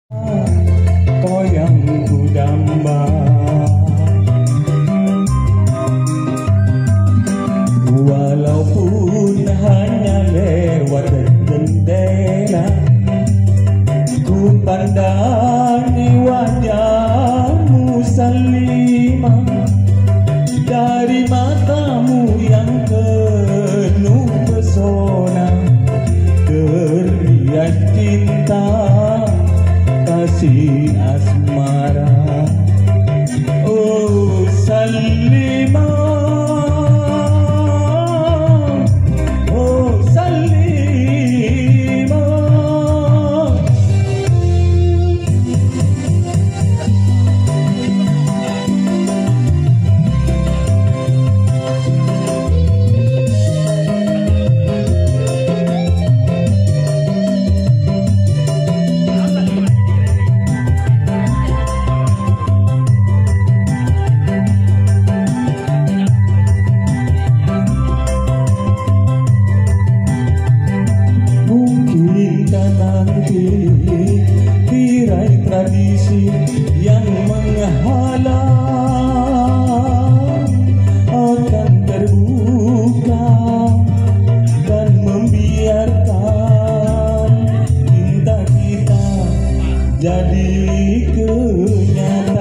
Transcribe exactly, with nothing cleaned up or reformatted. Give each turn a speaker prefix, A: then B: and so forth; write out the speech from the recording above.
A: Kau yang ku damba, walaupun hanya lewat jendela, ku pandangi wajahmu Salimah. Dari matamu yang penuh pesona, teriak cinta kasih asmara. Oh Salimah, oh Salimah. Nanti tirai tradisi yang menghalang akan terbuka dan membiarkan cinta kita jadi kenyataan.